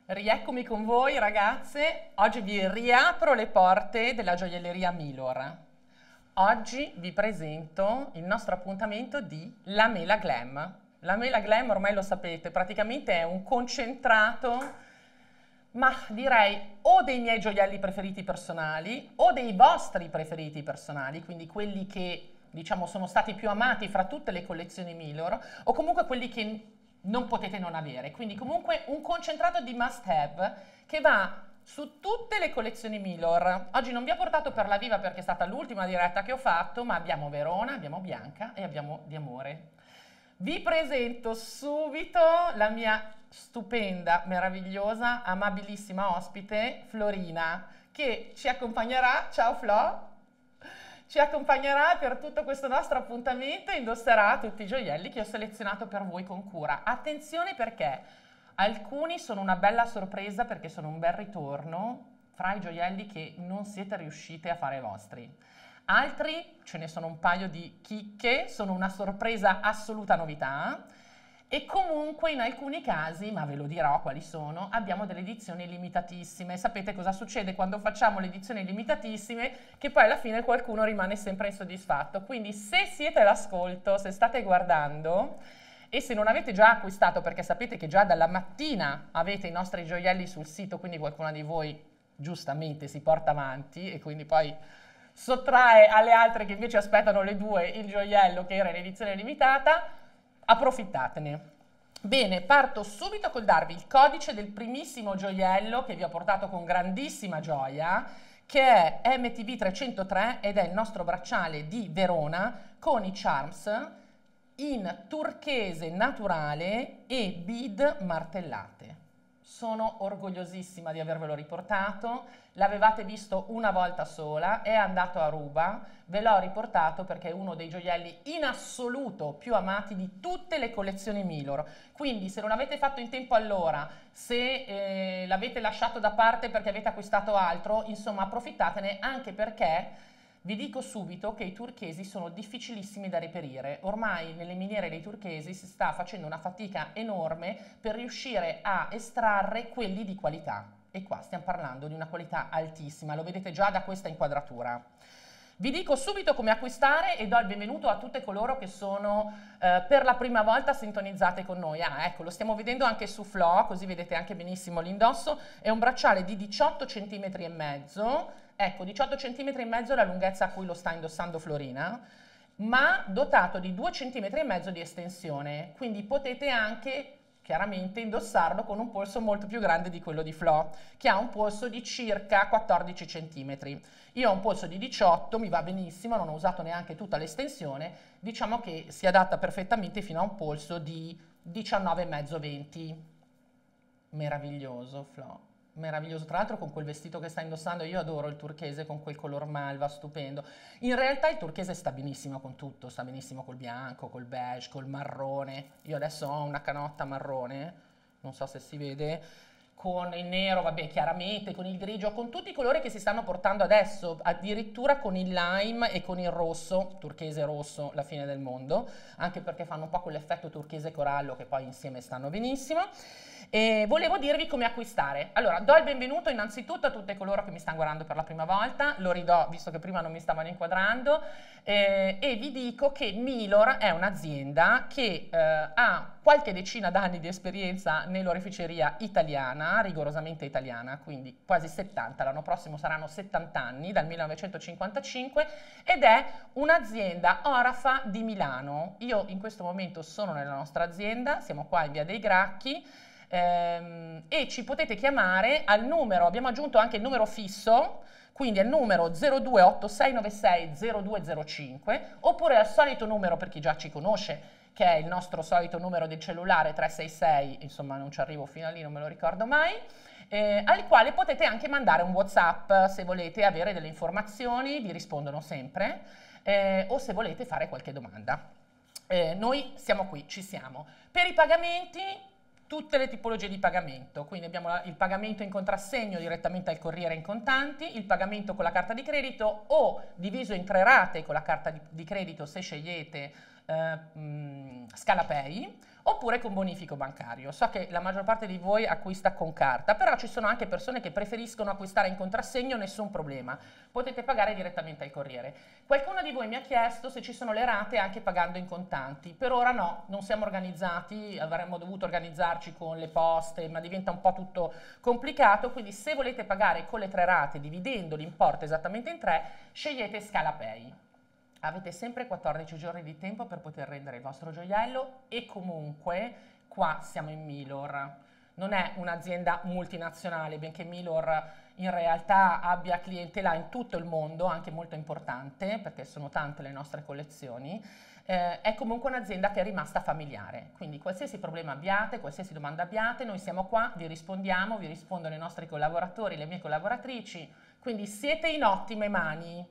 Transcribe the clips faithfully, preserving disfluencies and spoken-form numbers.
Rieccomi con voi ragazze, oggi vi riapro le porte della gioielleria Milor. Oggi vi presento il nostro appuntamento di La Mela Glam. La Mela Glam, ormai lo sapete, praticamente è un concentrato, ma direi o dei miei gioielli preferiti personali o dei vostri preferiti personali, quindi quelli che diciamo sono stati più amati fra tutte le collezioni Milor, o comunque quelli che non potete non avere. Quindi comunque un concentrato di must have che va su tutte le collezioni Milor. Oggi non vi ho portato per la Viva perché è stata l'ultima diretta che ho fatto, ma abbiamo Verona, abbiamo Bianca e abbiamo Di Amore. Vi presento subito la mia stupenda, meravigliosa, amabilissima ospite, Florina, che ci accompagnerà. Ciao Flo! Ci accompagnerà per tutto questo nostro appuntamento e indosserà tutti i gioielli che ho selezionato per voi con cura. Attenzione perché alcuni sono una bella sorpresa perché sono un bel ritorno fra i gioielli che non siete riuscite a fare vostri. Altri, ce ne sono un paio di chicche, sono una sorpresa assoluta novità. E comunque in alcuni casi, ma ve lo dirò quali sono, abbiamo delle edizioni limitatissime. Sapete cosa succede quando facciamo le edizioni limitatissime? Che poi alla fine qualcuno rimane sempre insoddisfatto. Quindi se siete all'ascolto, se state guardando e se non avete già acquistato, perché sapete che già dalla mattina avete i nostri gioielli sul sito, quindi qualcuna di voi giustamente si porta avanti e quindi poi sottrae alle altre che invece aspettano le due il gioiello che era in edizione limitata, approfittatene. Bene, parto subito col darvi il codice del primissimo gioiello che vi ho portato con grandissima gioia, che è M T V trecentotré ed è il nostro bracciale di Verona con i charms in turchese naturale e bead martellate. Sono orgogliosissima di avervelo riportato, l'avevate visto una volta sola, è andato a ruba, ve l'ho riportato perché è uno dei gioielli in assoluto più amati di tutte le collezioni Milor. Quindi se non l'avete fatto in tempo allora, se eh, l'avete lasciato da parte perché avete acquistato altro, insomma approfittatene anche perché vi dico subito che i turchesi sono difficilissimi da reperire. Ormai nelle miniere dei turchesi si sta facendo una fatica enorme per riuscire a estrarre quelli di qualità. E qua stiamo parlando di una qualità altissima, lo vedete già da questa inquadratura. Vi dico subito come acquistare e do il benvenuto a tutte coloro che sono eh, per la prima volta sintonizzate con noi. Ah, ecco, lo stiamo vedendo anche su Flo, così vedete anche benissimo l'indosso. È un bracciale di diciotto centimetri e mezzo. Ecco, diciotto centimetri e mezzo è la lunghezza a cui lo sta indossando Florina, ma dotato di due centimetri e mezzo di estensione, quindi potete anche chiaramente indossarlo con un polso molto più grande di quello di Flo, che ha un polso di circa quattordici centimetri. Io ho un polso di diciotto, mi va benissimo, non ho usato neanche tutta l'estensione, diciamo che si adatta perfettamente fino a un polso di diciannove e mezzo venti. Meraviglioso, Flo. Meraviglioso, tra l'altro con quel vestito che sta indossando, io adoro il turchese con quel color malva, stupendo. In realtà il turchese sta benissimo con tutto, sta benissimo col bianco, col beige, col marrone. Io adesso ho una canotta marrone, non so se si vede, con il nero, vabbè, chiaramente, con il grigio, con tutti i colori che si stanno portando adesso, addirittura con il lime e con il rosso, turchese rosso, la fine del mondo, anche perché fanno un po' quell'effetto turchese corallo che poi insieme stanno benissimo. E volevo dirvi come acquistare. Allora, do il benvenuto innanzitutto a tutte coloro che mi stanno guardando per la prima volta, lo ridò visto che prima non mi stavano inquadrando, eh, e vi dico che Milor è un'azienda che eh, ha qualche decina d'anni di esperienza nell'oreficeria italiana, rigorosamente italiana, quindi quasi settanta, l'anno prossimo saranno settanta anni, dal millenovecentocinquantacinque, ed è un'azienda orafa di Milano. Io in questo momento sono nella nostra azienda, siamo qua in via dei Gracchi, Ehm, e ci potete chiamare al numero, abbiamo aggiunto anche il numero fisso, quindi al numero zero due otto sei nove sei zero due zero cinque, oppure al solito numero per chi già ci conosce, che è il nostro solito numero del cellulare tre sei sei, insomma non ci arrivo fino a lì, non me lo ricordo mai, eh, al quale potete anche mandare un WhatsApp se volete avere delle informazioni, vi rispondono sempre, eh, o se volete fare qualche domanda. Eh, noi siamo qui, ci siamo. Per i pagamenti, tutte le tipologie di pagamento, quindi abbiamo il pagamento in contrassegno direttamente al corriere in contanti, il pagamento con la carta di credito o diviso in tre rate con la carta di, di credito se scegliete eh, mh, Scalapay, oppure con bonifico bancario. So che la maggior parte di voi acquista con carta, però ci sono anche persone che preferiscono acquistare in contrassegno, nessun problema, potete pagare direttamente al corriere. Qualcuno di voi mi ha chiesto se ci sono le rate anche pagando in contanti. Per ora no, non siamo organizzati, avremmo dovuto organizzarci con le poste, ma diventa un po' tutto complicato, quindi se volete pagare con le tre rate dividendo l'importo esattamente in tre, scegliete ScalaPay. Avete sempre quattordici giorni di tempo per poter rendere il vostro gioiello e comunque qua siamo in Milor. Non è un'azienda multinazionale, benché Milor in realtà abbia clientela in tutto il mondo, anche molto importante, perché sono tante le nostre collezioni. Eh, è comunque un'azienda che è rimasta familiare, quindi qualsiasi problema abbiate, qualsiasi domanda abbiate, noi siamo qua, vi rispondiamo, vi rispondono i nostri collaboratori, le mie collaboratrici, quindi siete in ottime mani.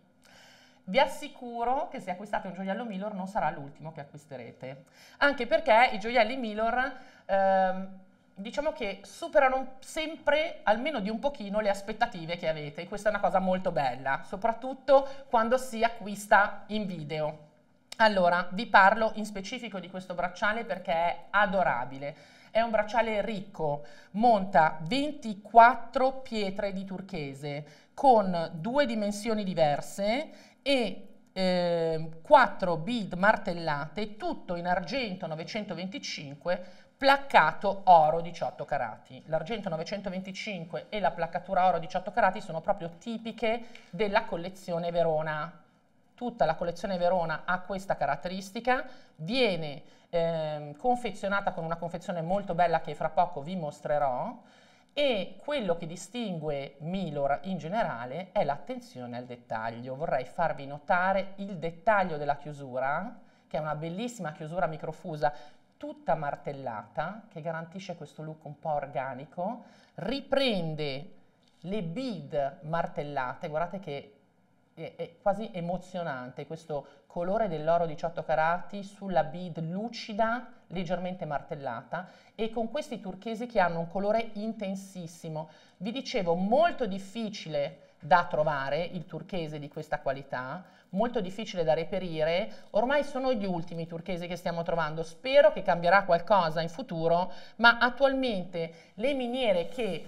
Vi assicuro che se acquistate un gioiello Milor non sarà l'ultimo che acquisterete, anche perché i gioielli Milor ehm, diciamo che superano sempre almeno di un pochino le aspettative che avete, e questa è una cosa molto bella, soprattutto quando si acquista in video. Allora, vi parlo in specifico di questo bracciale perché è adorabile. È un bracciale ricco, monta ventiquattro pietre di turchese con due dimensioni diverse e eh, quattro bead martellate, tutto in argento novecentoventicinque, placcato oro diciotto carati. L'argento novecentoventicinque e la placcatura oro diciotto carati sono proprio tipiche della collezione Verona. Tutta la collezione Verona ha questa caratteristica, viene eh, confezionata con una confezione molto bella che fra poco vi mostrerò, e quello che distingue Milor in generale è l'attenzione al dettaglio. Vorrei farvi notare il dettaglio della chiusura, che è una bellissima chiusura microfusa, tutta martellata, che garantisce questo look un po' organico, riprende le bead martellate, guardate che è, è quasi emozionante questo colore dell'oro diciotto carati sulla bead lucida, leggermente martellata, e con questi turchesi che hanno un colore intensissimo. Vi dicevo, molto difficile da trovare il turchese di questa qualità, molto difficile da reperire, ormai sono gli ultimi turchesi che stiamo trovando, spero che cambierà qualcosa in futuro, ma attualmente le miniere che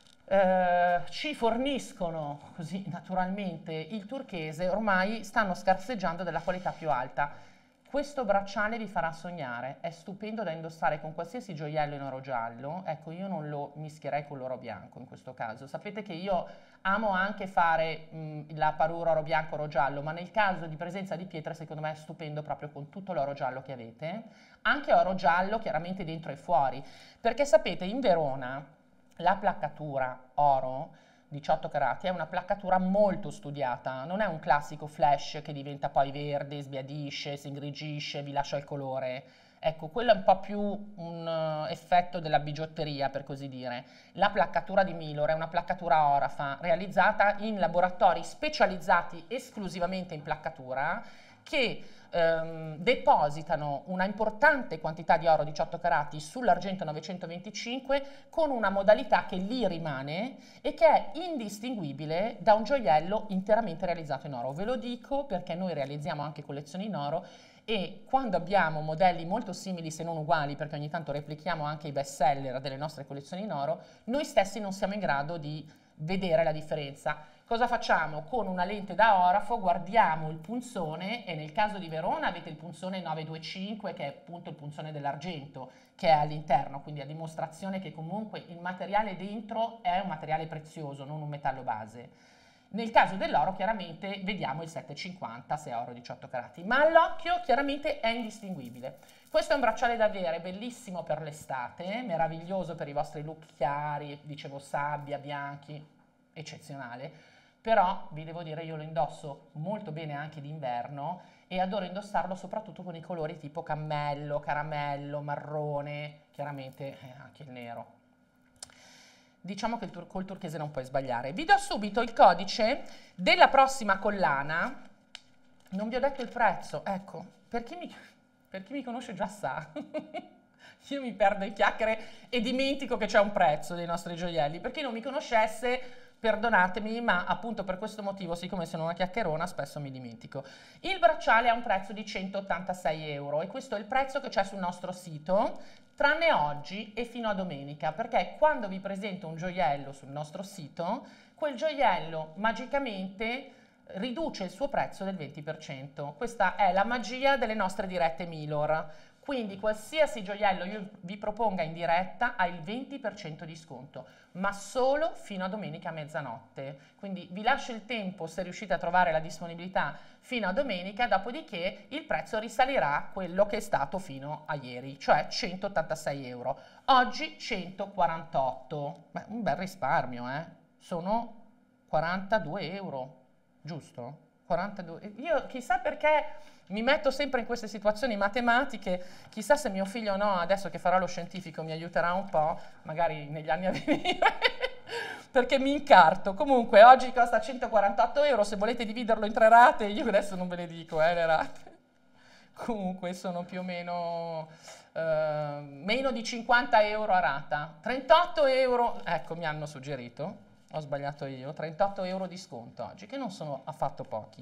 eh, ci forniscono così naturalmente il turchese ormai stanno scarseggiando della qualità più alta. Questo bracciale vi farà sognare, è stupendo da indossare con qualsiasi gioiello in oro giallo. Ecco, io non lo mischierei con l'oro bianco in questo caso. Sapete che io amo anche fare mh, la parura oro bianco, oro giallo, ma nel caso di presenza di pietre secondo me è stupendo proprio con tutto l'oro giallo che avete. Anche oro giallo chiaramente dentro e fuori, perché sapete in Verona la placcatura oro diciotto carati è una placcatura molto studiata, non è un classico flash che diventa poi verde, sbiadisce, si ingrigisce, vi lascia il colore. Ecco, quello è un po' più un uh, effetto della bigiotteria, per così dire. La placcatura di Milor è una placcatura orafa realizzata in laboratori specializzati esclusivamente in placcatura, che ehm, depositano una importante quantità di oro diciotto carati sull'argento novecentoventicinque con una modalità che lì rimane e che è indistinguibile da un gioiello interamente realizzato in oro. Ve lo dico perché noi realizziamo anche collezioni in oro, e quando abbiamo modelli molto simili se non uguali, perché ogni tanto replichiamo anche i best seller delle nostre collezioni in oro, noi stessi non siamo in grado di vedere la differenza. Cosa facciamo? Con una lente da orafo guardiamo il punzone, e nel caso di Verona avete il punzone nove due cinque, che è appunto il punzone dell'argento che è all'interno, quindi a dimostrazione che comunque il materiale dentro è un materiale prezioso, non un metallo base. Nel caso dell'oro chiaramente vediamo il sette cinquanta se è oro diciotto carati, ma all'occhio chiaramente è indistinguibile. Questo è un bracciale da avere, bellissimo per l'estate, meraviglioso per i vostri look chiari, dicevo sabbia, bianchi, eccezionale. Però vi devo dire, io lo indosso molto bene anche d'inverno e adoro indossarlo soprattutto con i colori tipo cammello, caramello, marrone, chiaramente eh, anche il nero. Diciamo che il tur- col turchese non puoi sbagliare. Vi do subito il codice della prossima collana. Non vi ho detto il prezzo, ecco, per chi mi, per chi mi conosce già sa. Io mi perdo in chiacchiere e dimentico che c'è un prezzo dei nostri gioielli. Per chi non mi conoscesse, Perdonatemi, ma appunto per questo motivo, siccome sono una chiacchierona, spesso mi dimentico. Il bracciale ha un prezzo di centottantasei euro e questo è il prezzo che c'è sul nostro sito, tranne oggi e fino a domenica, perché quando vi presento un gioiello sul nostro sito, quel gioiello magicamente riduce il suo prezzo del venti per cento. Questa è la magia delle nostre dirette Milor. Quindi qualsiasi gioiello io vi proponga in diretta ha il venti per cento di sconto, ma solo fino a domenica a mezzanotte. Quindi vi lascio il tempo, se riuscite a trovare la disponibilità, fino a domenica, dopodiché il prezzo risalirà a quello che è stato fino a ieri, cioè centottantasei euro. Oggi centoquarantotto. Beh, un bel risparmio, eh? Sono quarantadue euro, giusto? quarantadue. Io chissà perché mi metto sempre in queste situazioni matematiche, chissà se mio figlio no, adesso che farà lo scientifico mi aiuterà un po', magari negli anni a venire, perché mi incarto. Comunque oggi costa centoquarantotto euro, se volete dividerlo in tre rate, io adesso non ve le dico, eh, le rate. Comunque sono più o meno eh, meno di cinquanta euro a rata. trentotto euro, ecco mi hanno suggerito, ho sbagliato io, trentotto euro di sconto oggi, che non sono affatto pochi.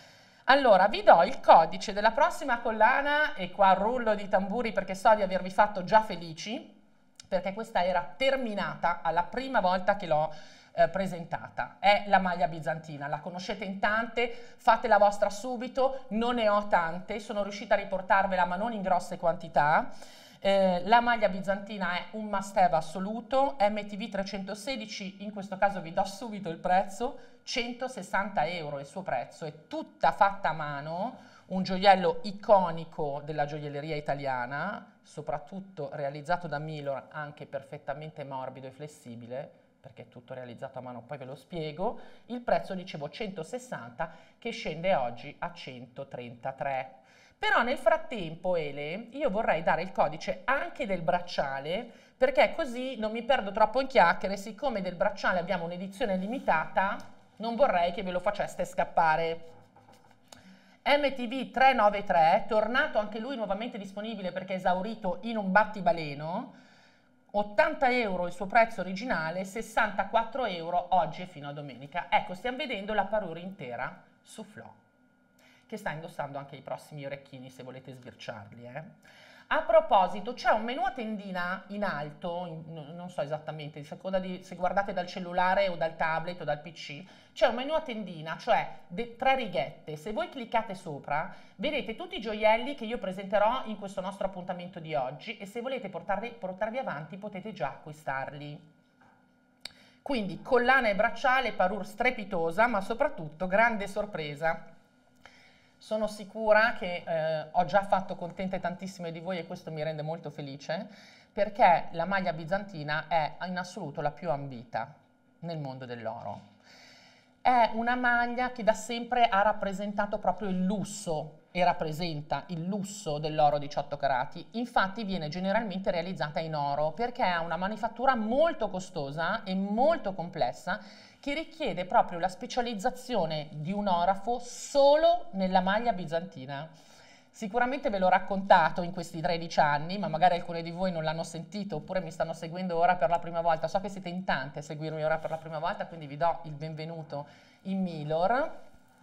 Allora, vi do il codice della prossima collana e qua rullo di tamburi perché so di avervi fatto già felici, perché questa era terminata alla prima volta che l'ho eh, presentata. È la maglia bizantina, la conoscete in tante, fate la vostra subito, non ne ho tante, sono riuscita a riportarvela ma non in grosse quantità. Eh, la maglia bizantina è un must have assoluto, M T V trecentosedici, in questo caso vi do subito il prezzo, centosessanta euro il suo prezzo, è tutta fatta a mano, un gioiello iconico della gioielleria italiana, soprattutto realizzato da Milor, anche perfettamente morbido e flessibile, perché è tutto realizzato a mano, poi ve lo spiego. Il prezzo, dicevo, centosessanta, che scende oggi a centotrentatré. Però nel frattempo, Ele, io vorrei dare il codice anche del bracciale, perché così non mi perdo troppo in chiacchiere, siccome del bracciale abbiamo un'edizione limitata, non vorrei che ve lo faceste scappare. M T V trecentonovantatré, tornato anche lui nuovamente disponibile perché è esaurito in un battibaleno, ottanta euro il suo prezzo originale, sessantaquattro euro oggi e fino a domenica. Ecco, stiamo vedendo la parure intera su Flo, che sta indossando anche i prossimi orecchini se volete sbirciarli. Eh. A proposito, c'è un menu a tendina in alto, in, non so esattamente, a seconda di se guardate dal cellulare o dal tablet o dal P C, c'è un menu a tendina, cioè de, tre righette. Se voi cliccate sopra, vedete tutti i gioielli che io presenterò in questo nostro appuntamento di oggi e se volete portarli, portarvi avanti potete già acquistarli. Quindi collana e bracciale, parure strepitosa, ma soprattutto grande sorpresa. Sono sicura che eh, ho già fatto contente tantissime di voi e questo mi rende molto felice, perché la maglia bizantina è in assoluto la più ambita nel mondo dell'oro. È una maglia che da sempre ha rappresentato proprio il lusso e rappresenta il lusso dell'oro diciotto carati, infatti viene generalmente realizzata in oro perché ha una manifattura molto costosa e molto complessa che richiede proprio la specializzazione di un orafo solo nella maglia bizantina. Sicuramente ve l'ho raccontato in questi tredici anni, ma magari alcuni di voi non l'hanno sentito oppure mi stanno seguendo ora per la prima volta. So che siete in tante a seguirmi ora per la prima volta, quindi vi do il benvenuto in Milor.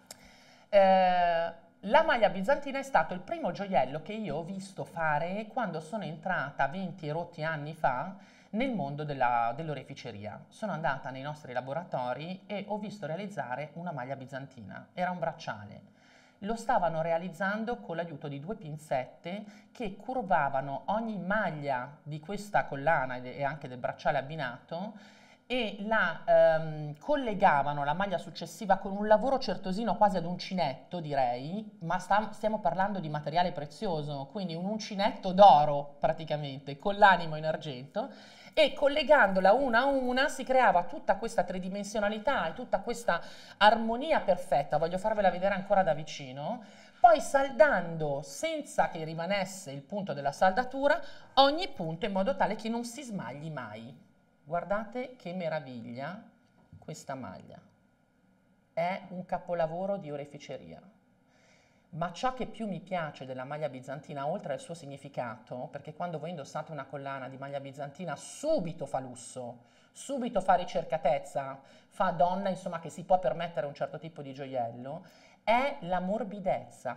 Eh, la maglia bizantina è stato il primo gioiello che io ho visto fare quando sono entrata venti e rotti anni fa nel mondo dell'oreficeria. Sono andata nei nostri laboratori e ho visto realizzare una maglia bizantina. Era un bracciale. Lo stavano realizzando con l'aiuto di due pinzette che curvavano ogni maglia di questa collana e anche del bracciale abbinato e la ehm, collegavano la maglia successiva con un lavoro certosino quasi ad uncinetto, direi, ma sta, stiamo parlando di materiale prezioso, quindi un uncinetto d'oro praticamente, con l'animo in argento, e collegandola una a una si creava tutta questa tridimensionalità e tutta questa armonia perfetta. Voglio farvela vedere ancora da vicino. Poi saldando senza che rimanesse il punto della saldatura ogni punto in modo tale che non si smagli mai. Guardate che meraviglia questa maglia. È un capolavoro di oreficeria. Ma ciò che più mi piace della maglia bizantina, oltre al suo significato, perché quando voi indossate una collana di maglia bizantina subito fa lusso, subito fa ricercatezza, fa donna, insomma, che si può permettere un certo tipo di gioiello, è la morbidezza.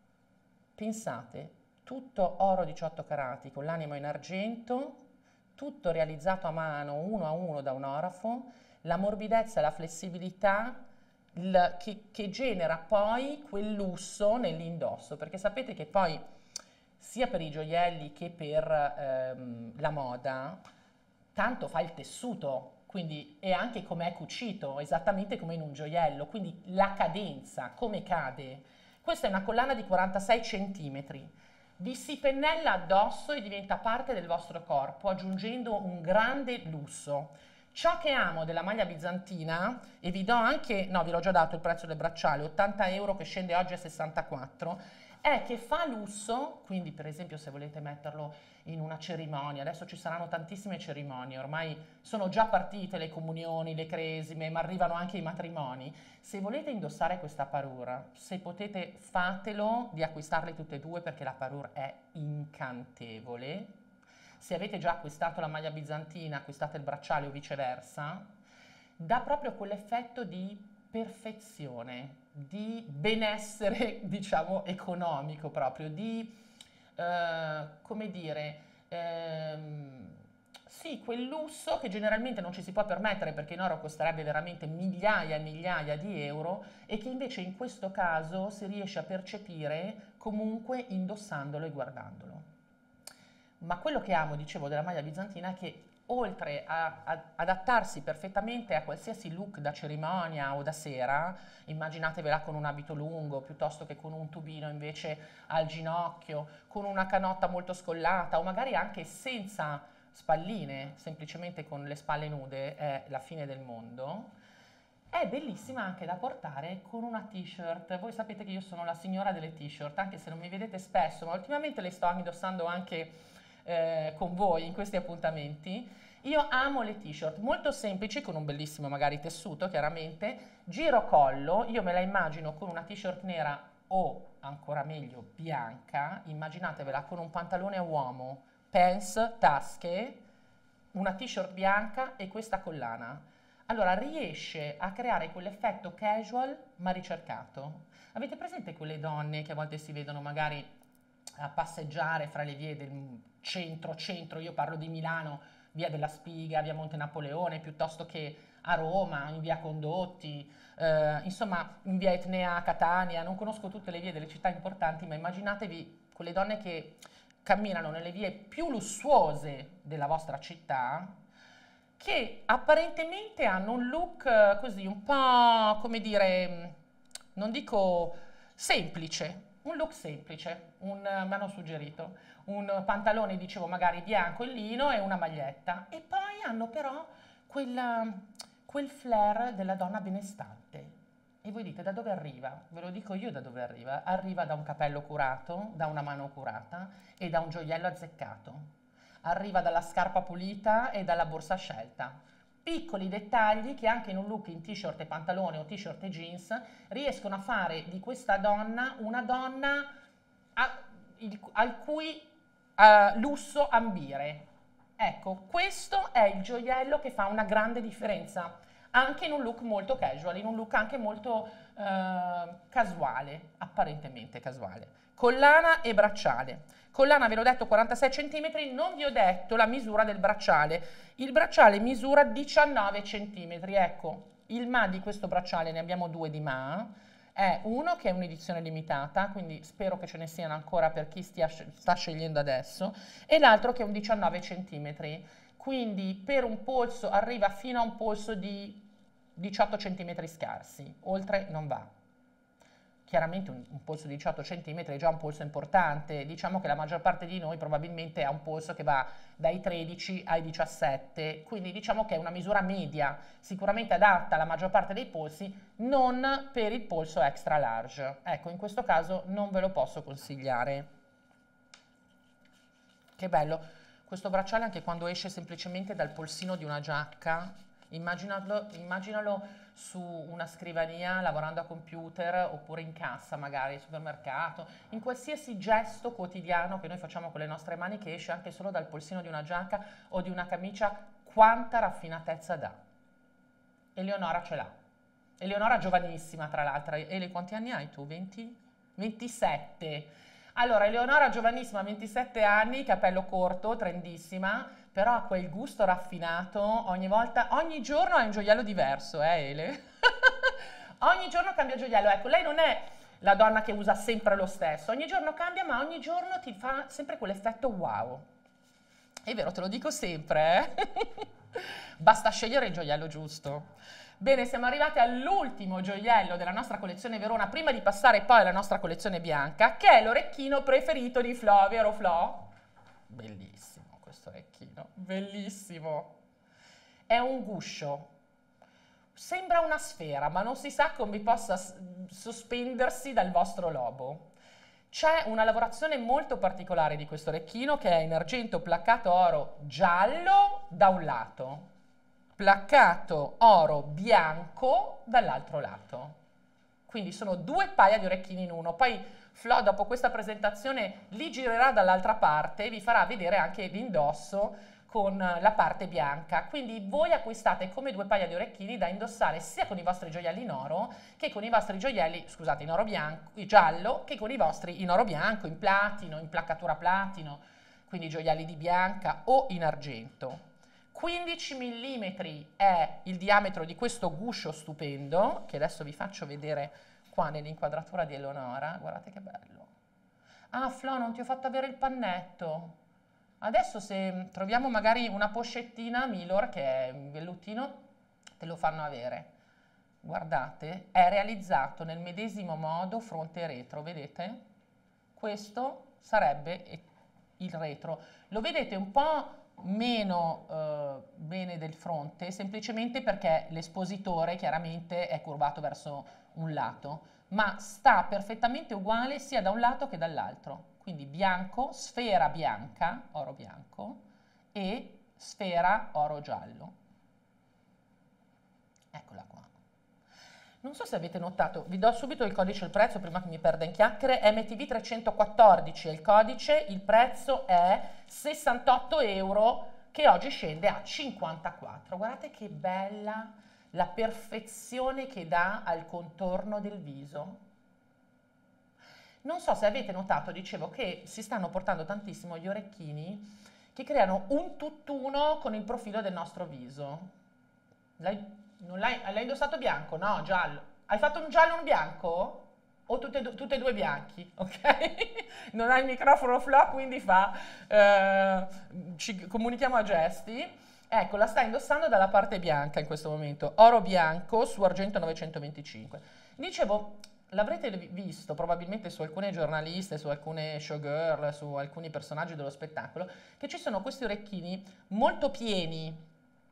Pensate, tutto oro diciotto carati con l'animo in argento, tutto realizzato a mano, uno a uno da un orafo, la morbidezza e la flessibilità il, che, che genera poi quel lusso nell'indosso, perché sapete che poi sia per i gioielli che per ehm, la moda, tanto fa il tessuto, quindi è anche come è cucito, esattamente come in un gioiello, quindi la cadenza, come cade. Questa è una collana di quarantasei centimetri, vi si pennella addosso e diventa parte del vostro corpo, aggiungendo un grande lusso. Ciò che amo della maglia bizantina, e vi do anche, no, vi l'ho già dato il prezzo del bracciale, ottanta euro che scende oggi a sessantaquattro, è che fa lusso, quindi per esempio se volete metterlo in una cerimonia, adesso ci saranno tantissime cerimonie, ormai sono già partite le comunioni, le cresime, ma arrivano anche i matrimoni. Se volete indossare questa parure, se potete fatelo di acquistarle tutte e due perché la parure è incantevole. Se avete già acquistato la maglia bizantina, acquistate il bracciale o viceversa, dà proprio quell'effetto di perfezione, di benessere, diciamo, economico proprio, di, eh, come dire, ehm, sì, quel lusso che generalmente non ci si può permettere perché in oro costerebbe veramente migliaia e migliaia di euro e che invece in questo caso si riesce a percepire comunque indossandolo e guardandolo. Ma quello che amo, dicevo, della maglia bizantina è che oltre a, a adattarsi perfettamente a qualsiasi look da cerimonia o da sera, immaginatevela con un abito lungo piuttosto che con un tubino invece al ginocchio, con una canotta molto scollata o magari anche senza spalline, semplicemente con le spalle nude, è la fine del mondo. È bellissima anche da portare con una t-shirt. Voi sapete che io sono la signora delle t-shirt, anche se non mi vedete spesso, ma ultimamente le sto indossando anche eh, con voi in questi appuntamenti. Io amo le t-shirt, molto semplici, con un bellissimo magari tessuto, chiaramente, giro collo, io me la immagino con una t-shirt nera o, ancora meglio, bianca, immaginatevela con un pantalone a uomo, pants, tasche, una t-shirt bianca e questa collana. Allora riesce a creare quell'effetto casual ma ricercato. Avete presente quelle donne che a volte si vedono magari a passeggiare fra le vie del centro, centro, io parlo di Milano, via della Spiga, via Monte Napoleone, piuttosto che a Roma, in via Condotti, eh, insomma in via Etnea a Catania, non conosco tutte le vie delle città importanti, ma immaginatevi quelle donne che camminano nelle vie più lussuose della vostra città, che apparentemente hanno un look eh, così un po', come dire, non dico semplice, un look semplice, un, mi hanno suggerito, un pantalone, dicevo, magari bianco e lino e una maglietta. E poi hanno però quel, quel flair della donna benestante. E voi dite, da dove arriva? Ve lo dico io da dove arriva. Arriva da un capello curato, da una mano curata e da un gioiello azzeccato. Arriva dalla scarpa pulita e dalla borsa scelta. Piccoli dettagli che anche in un look in t-shirt e pantalone o t-shirt e jeans riescono a fare di questa donna una donna a, il, al cui uh, lusso ambire. Ecco, questo è il gioiello che fa una grande differenza anche in un look molto casual, in un look anche molto uh, casuale, apparentemente casuale. Collana e bracciale. Collana, ve l'ho detto, quarantasei centimetri, non vi ho detto la misura del bracciale. Il bracciale misura diciannove centimetri, ecco, il M A di questo bracciale, ne abbiamo due di M A, è uno che è un'edizione limitata, quindi spero che ce ne siano ancora per chi stia, sta scegliendo adesso, e l'altro che è un diciannove centimetri, quindi per un polso arriva fino a un polso di diciotto centimetri scarsi, oltre non va. Chiaramente un, un polso di diciotto centimetri è già un polso importante, diciamo che la maggior parte di noi probabilmente ha un polso che va dai tredici ai diciassette, quindi diciamo che è una misura media, sicuramente adatta alla maggior parte dei polsi, non per il polso extra large. Ecco, in questo caso non ve lo posso consigliare. Che bello, questo bracciale anche quando esce semplicemente dal polsino di una giacca, Immaginalo, immaginalo su una scrivania lavorando a computer oppure in cassa magari al supermercato, in qualsiasi gesto quotidiano che noi facciamo con le nostre mani che esce anche solo dal polsino di una giacca o di una camicia, quanta raffinatezza dà. Eleonora ce l'ha. Eleonora giovanissima tra l'altro. Ele, quanti anni hai tu? venti? ventisette. Allora, Eleonora giovanissima, ventisette anni, capello corto, trendissima, però ha quel gusto raffinato, ogni volta, ogni giorno ha un gioiello diverso, eh Ele? Ogni giorno cambia gioiello, ecco, lei non è la donna che usa sempre lo stesso, ogni giorno cambia, ma ogni giorno ti fa sempre quell'effetto wow. È vero, te lo dico sempre, eh? Basta scegliere il gioiello giusto. Bene, siamo arrivati all'ultimo gioiello della nostra collezione Verona, prima di passare poi alla nostra collezione bianca, che è l'orecchino preferito di Flo, vero Flo? Bellissimo questo orecchino, bellissimo. È un guscio, sembra una sfera, ma non si sa come possa sospendersi dal vostro lobo. C'è una lavorazione molto particolare di questo orecchino che è in argento placcato oro giallo da un lato, placcato oro bianco dall'altro lato. Quindi sono due paia di orecchini in uno. Poi Flo dopo questa presentazione li girerà dall'altra parte e vi farà vedere anche l'indosso con la parte bianca. Quindi voi acquistate come due paia di orecchini da indossare sia con i vostri gioielli in oro che con i vostri gioielli, scusate, in oro bianco, giallo, che con i vostri in oro bianco, in platino, in placcatura platino, quindi gioielli di bianca o in argento. quindici millimetri è il diametro di questo guscio stupendo, che adesso vi faccio vedere qua nell'inquadratura di Eleonora. Guardate che bello. Ah, Flo, non ti ho fatto avere il pannetto. Adesso se troviamo magari una pochettina Milor, che è un velluttino, te lo fanno avere. Guardate, è realizzato nel medesimo modo fronte e retro, vedete? Questo sarebbe il retro. Lo vedete un po' meno eh, bene del fronte, semplicemente perché l'espositore chiaramente è curvato verso un lato, ma sta perfettamente uguale sia da un lato che dall'altro. Quindi bianco, sfera bianca, oro bianco, e sfera oro giallo. Eccola qua. Non so se avete notato, vi do subito il codice e il prezzo prima che mi perda in chiacchiere, M T V trecentoquattordici è il codice, il prezzo è sessantotto euro, che oggi scende a cinquantaquattro. Guardate che bella la perfezione che dà al contorno del viso. Non so se avete notato, dicevo, che si stanno portando tantissimo gli orecchini che creano un tutt'uno con il profilo del nostro viso. L'hai indossato bianco? No, giallo. Hai fatto un giallo e un bianco? O tutte, tutte e due bianchi, ok? Non hai il microfono Flo, quindi fa, eh, ci comunichiamo a gesti. Ecco, la sta indossando dalla parte bianca in questo momento, oro bianco su argento novecentoventicinque. Dicevo, l'avrete visto probabilmente su alcune giornaliste, su alcune showgirl, su alcuni personaggi dello spettacolo, che ci sono questi orecchini molto pieni,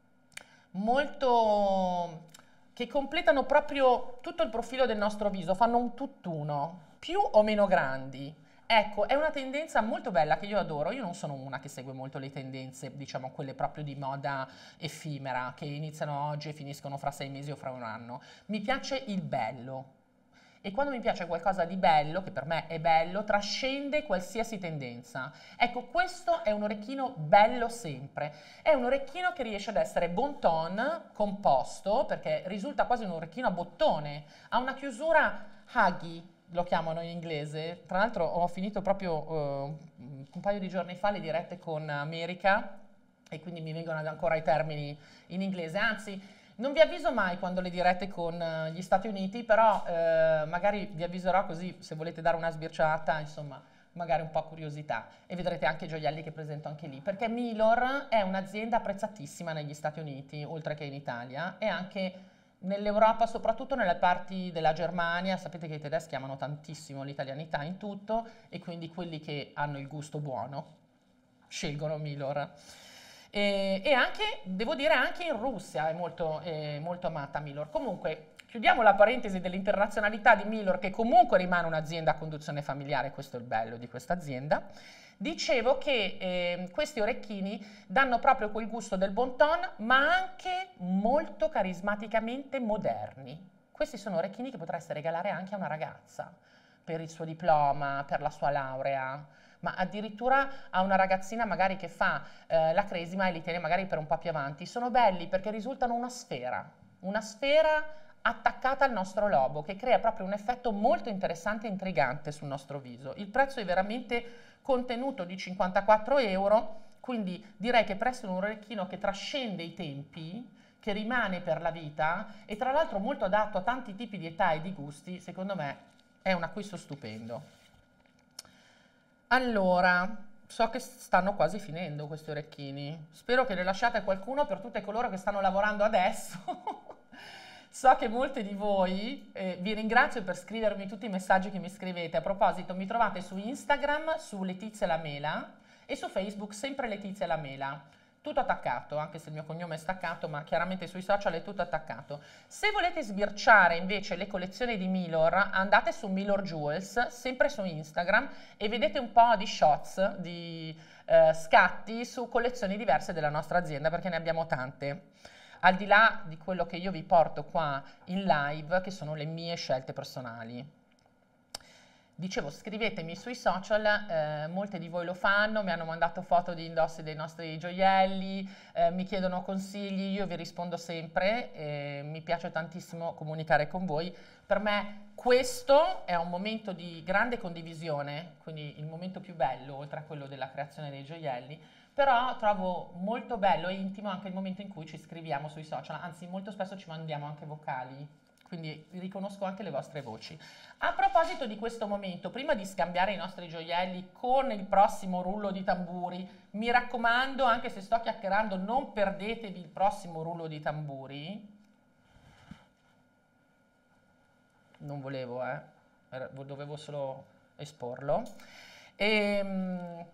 molto che completano proprio tutto il profilo del nostro viso, fanno un tutt'uno, più o meno grandi. Ecco, è una tendenza molto bella che io adoro. Io non sono una che segue molto le tendenze, diciamo quelle proprio di moda effimera, che iniziano oggi e finiscono fra sei mesi o fra un anno. Mi piace il bello. E quando mi piace qualcosa di bello, che per me è bello, trascende qualsiasi tendenza. Ecco, questo è un orecchino bello sempre. È un orecchino che riesce ad essere bon ton, composto, perché risulta quasi un orecchino a bottone. Ha una chiusura huggy, lo chiamano in inglese. Tra l'altro ho finito proprio uh, un paio di giorni fa le dirette con America e quindi mi vengono ancora i termini in inglese. Anzi, non vi avviso mai quando le dirette con uh, gli Stati Uniti, però eh, magari vi avviserò così se volete dare una sbirciata, insomma, magari un po' curiosità, e vedrete anche i gioielli che presento anche lì, perché Milor è un'azienda apprezzatissima negli Stati Uniti, oltre che in Italia, e anche nell'Europa, soprattutto nelle parti della Germania. Sapete che i tedeschi amano tantissimo l'italianità in tutto, e quindi quelli che hanno il gusto buono scelgono Milor. E, e anche, devo dire, anche in Russia è molto, è molto amata Milor. Comunque, chiudiamo la parentesi dell'internazionalità di Milor, che comunque rimane un'azienda a conduzione familiare, questo è il bello di questa azienda. Dicevo che eh, questi orecchini danno proprio quel gusto del bon ton, ma anche molto carismaticamente moderni. Questi sono orecchini che potreste regalare anche a una ragazza, per il suo diploma, per la sua laurea, ma addirittura a una ragazzina magari che fa eh, la cresima e li tiene magari per un po' più avanti. Sono belli perché risultano una sfera, una sfera attaccata al nostro lobo, che crea proprio un effetto molto interessante e intrigante sul nostro viso. Il prezzo è veramente contenuto di cinquantaquattro euro, quindi direi che presto un orecchino che trascende i tempi, che rimane per la vita e tra l'altro molto adatto a tanti tipi di età e di gusti, secondo me è un acquisto stupendo. Allora, so che stanno quasi finendo questi orecchini, spero che ne lasciate qualcuno per tutte coloro che stanno lavorando adesso. So che molte di voi, eh, vi ringrazio per scrivermi tutti i messaggi che mi scrivete. A proposito, mi trovate su Instagram, su Letizia Lamela, e su Facebook, sempre Letizia Lamela. Tutto attaccato, anche se il mio cognome è staccato, ma chiaramente sui social è tutto attaccato. Se volete sbirciare invece le collezioni di Milor, andate su Milor Jewels, sempre su Instagram, e vedete un po' di shots, di eh, scatti su collezioni diverse della nostra azienda, perché ne abbiamo tante. Al di là di quello che io vi porto qua in live, che sono le mie scelte personali. Dicevo, scrivetemi sui social, eh, molte di voi lo fanno, mi hanno mandato foto di indossi dei nostri gioielli, eh, mi chiedono consigli, io vi rispondo sempre, eh, mi piace tantissimo comunicare con voi. Per me questo è un momento di grande condivisione, quindi il momento più bello, oltre a quello della creazione dei gioielli, però trovo molto bello e intimo anche il momento in cui ci scriviamo sui social, anzi molto spesso ci mandiamo anche vocali. Quindi riconosco anche le vostre voci. A proposito di questo momento, prima di scambiare i nostri gioielli con il prossimo rullo di tamburi, mi raccomando, anche se sto chiacchierando, non perdetevi il prossimo rullo di tamburi. Non volevo, eh, dovevo solo esporlo. E,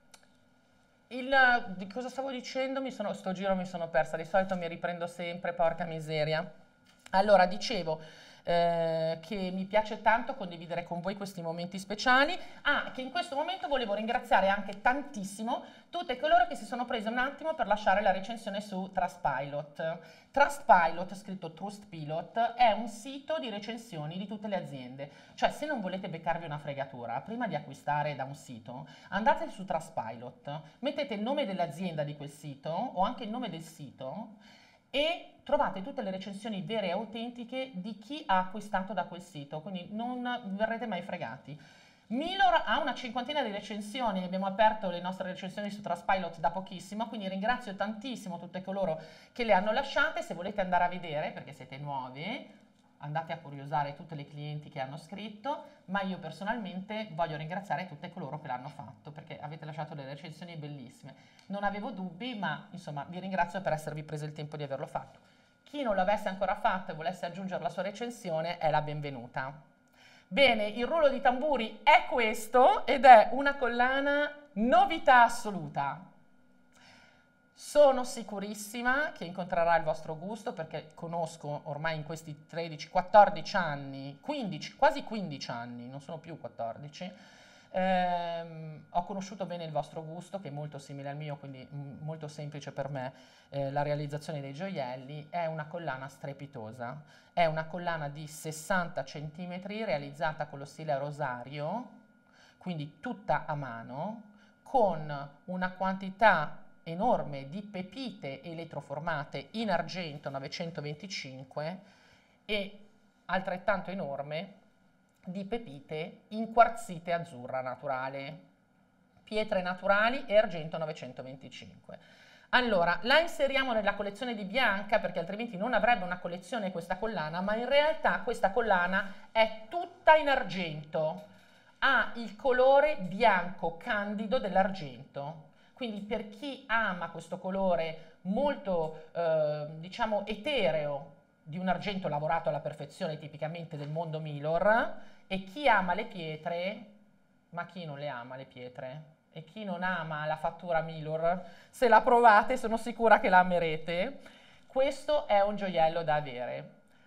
il, di cosa stavo dicendo? Mi sono, sto giro mi sono persa, di solito mi riprendo sempre, porca miseria. Allora, dicevo eh, che mi piace tanto condividere con voi questi momenti speciali. Ah, che in questo momento volevo ringraziare anche tantissimo tutte coloro che si sono prese un attimo per lasciare la recensione su Trustpilot. Trustpilot, scritto Trustpilot, è un sito di recensioni di tutte le aziende. Cioè, se non volete beccarvi una fregatura, prima di acquistare da un sito, andate su Trustpilot, mettete il nome dell'azienda di quel sito o anche il nome del sito e trovate tutte le recensioni vere e autentiche di chi ha acquistato da quel sito, quindi non verrete mai fregati. Milor ha una cinquantina di recensioni, abbiamo aperto le nostre recensioni su Trustpilot da pochissimo, quindi ringrazio tantissimo tutte coloro che le hanno lasciate. Se volete andare a vedere, perché siete nuovi, andate a curiosare tutte le clienti che hanno scritto, ma io personalmente voglio ringraziare tutte coloro che l'hanno fatto, perché avete lasciato delle recensioni bellissime. Non avevo dubbi, ma insomma vi ringrazio per esservi preso il tempo di averlo fatto. Chi non l'avesse ancora fatto e volesse aggiungere la sua recensione è la benvenuta. Bene, il rullo di tamburi è questo ed è una collana novità assoluta. Sono sicurissima che incontrerà il vostro gusto perché conosco ormai in questi tredici quattordici anni, quindici, quasi quindici anni, non sono più quattordici, ehm, ho conosciuto bene il vostro gusto che è molto simile al mio, quindi m- molto semplice per me eh, la realizzazione dei gioielli. È una collana strepitosa, è una collana di sessanta centimetri realizzata con lo stile a rosario, quindi tutta a mano, con una quantità enorme di pepite elettroformate in argento novecentoventicinque e altrettanto enorme di pepite in quarzite azzurra naturale, pietre naturali e argento novecentoventicinque. Allora, la inseriamo nella collezione di Bianca perché altrimenti non avrebbe una collezione questa collana, ma in realtà questa collana è tutta in argento, ha il colore bianco candido dell'argento. Quindi per chi ama questo colore molto, eh, diciamo, etereo di un argento lavorato alla perfezione tipicamente del mondo Milor, e chi ama le pietre, ma chi non le ama le pietre? E chi non ama la fattura Milor, se la provate sono sicura che la amerete. Questo è un gioiello da avere.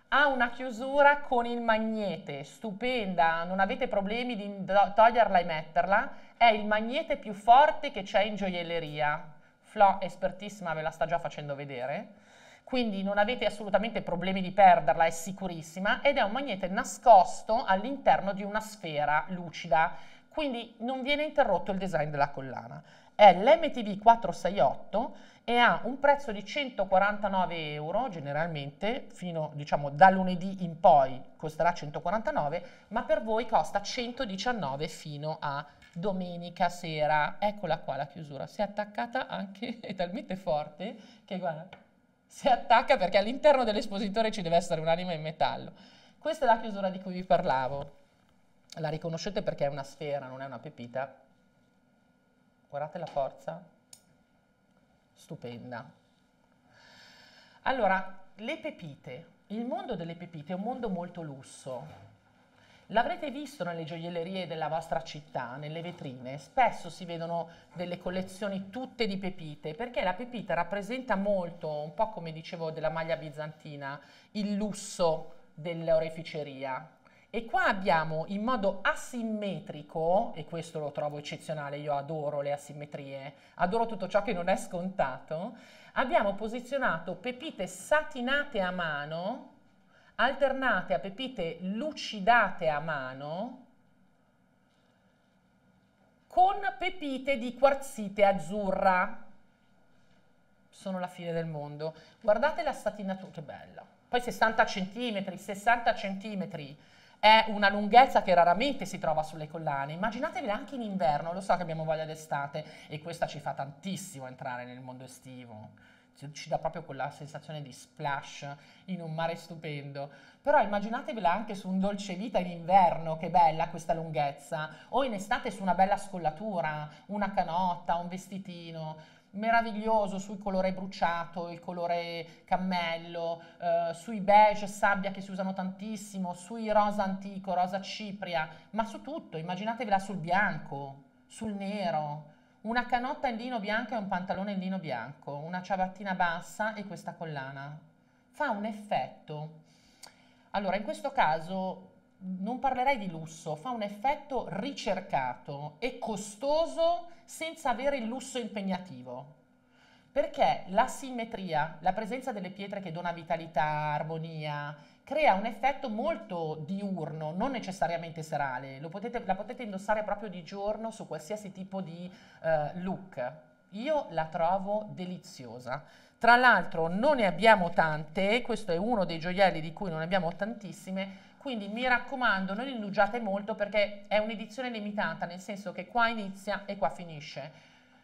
ha una chiusura con il magnete, stupenda, non avete problemi di toglierla e metterla, è il magnete più forte che c'è in gioielleria. Flo, espertissima, ve la sta già facendo vedere, quindi non avete assolutamente problemi di perderla, è sicurissima, ed è un magnete nascosto all'interno di una sfera lucida, quindi non viene interrotto il design della collana. È l'M T V quattrocentosesantotto e ha un prezzo di centoquarantanove euro, generalmente, fino, diciamo, da lunedì in poi costerà centoquarantanove, ma per voi costa centodiciannove fino a domenica sera. Eccola qua la chiusura, si è attaccata anche, è talmente forte che guarda, si attacca perché all'interno dell'espositore ci deve essere un'anima in metallo. Questa è la chiusura di cui vi parlavo. La riconoscete perché è una sfera, non è una pepita. Guardate la forza, stupenda. Allora, le pepite. Il mondo delle pepite è un mondo molto lusso. L'avrete visto nelle gioiellerie della vostra città, nelle vetrine, spesso si vedono delle collezioni tutte di pepite, perché la pepita rappresenta molto, un po' come dicevo della maglia bizantina, il lusso dell'oreficeria. E qua abbiamo in modo asimmetrico, e questo lo trovo eccezionale, io adoro le asimmetrie, adoro tutto ciò che non è scontato, abbiamo posizionato pepite satinate a mano, alternate a pepite lucidate a mano, con pepite di quarzite azzurra. Sono la fine del mondo. Guardate la satinatura, che bella. Poi sessanta centimetri, sessanta centimetri. È una lunghezza che raramente si trova sulle collane. Immaginatevela anche in inverno, lo so che abbiamo voglia d'estate e questa ci fa tantissimo entrare nel mondo estivo. Ci dà proprio quella sensazione di splash in un mare stupendo. Però immaginatevela anche su un dolce vita in inverno, che bella questa lunghezza, o in estate su una bella scollatura, una canotta, un vestitino meraviglioso sul colore bruciato, il colore cammello, eh, sui beige sabbia che si usano tantissimo, sui rosa antico, rosa cipria, ma su tutto, immaginatevela sul bianco, sul nero, una canotta in lino bianco e un pantalone in lino bianco, una ciabattina bassa e questa collana. Fa un effetto. Allora, in questo caso non parlerei di lusso, fa un effetto ricercato e costoso senza avere il lusso impegnativo. Perché la simmetria, la presenza delle pietre che dona vitalità, armonia, crea un effetto molto diurno, non necessariamente serale. Lo potete, la potete indossare proprio di giorno su qualsiasi tipo di uh, look. Io la trovo deliziosa. Tra l'altro non ne abbiamo tante, questo è uno dei gioielli di cui non ne abbiamo tantissime, quindi mi raccomando non indugiate molto perché è un'edizione limitata, nel senso che qua inizia e qua finisce.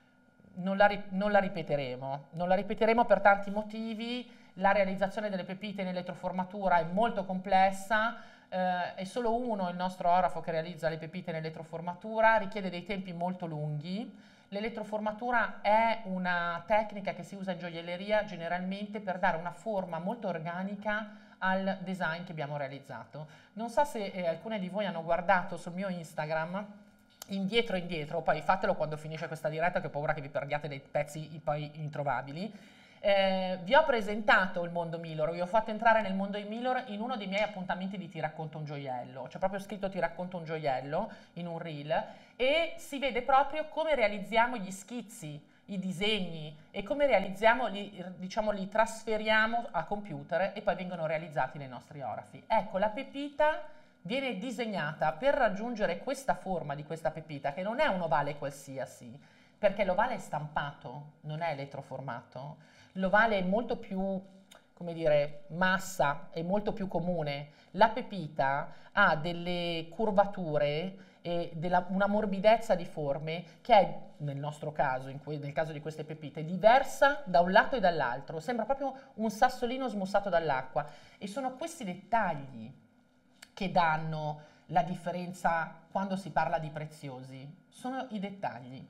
Non la, non la ripeteremo, non la ripeteremo per tanti motivi, la realizzazione delle pepite in elettroformatura è molto complessa, eh, è solo uno il nostro orafo che realizza le pepite in elettroformatura, richiede dei tempi molto lunghi. L'elettroformatura è una tecnica che si usa in gioielleria generalmente per dare una forma molto organica al design che abbiamo realizzato. Non so se eh, alcune di voi hanno guardato sul mio Instagram, indietro indietro, poi fatelo quando finisce questa diretta che ho paura che vi perdiate dei pezzi poi introvabili. Eh, vi ho presentato il mondo Milor, vi ho fatto entrare nel mondo Milor in uno dei miei appuntamenti di Ti racconto un gioiello, c'è proprio scritto Ti racconto un gioiello in un reel e si vede proprio come realizziamo gli schizzi, i disegni e come realizziamo, li, diciamo, li trasferiamo a computer e poi vengono realizzati nei nostri orafi. Ecco, la pepita viene disegnata per raggiungere questa forma di questa pepita, che non è un ovale qualsiasi, perché l'ovale è stampato, non è elettroformato. L'ovale è molto più, come dire, massa, è molto più comune. La pepita ha delle curvature e della, una morbidezza di forme che è, nel nostro caso, in cui, nel caso di queste pepite, diversa da un lato e dall'altro. Sembra proprio un sassolino smussato dall'acqua. E sono questi dettagli che danno la differenza quando si parla di preziosi. Sono i dettagli.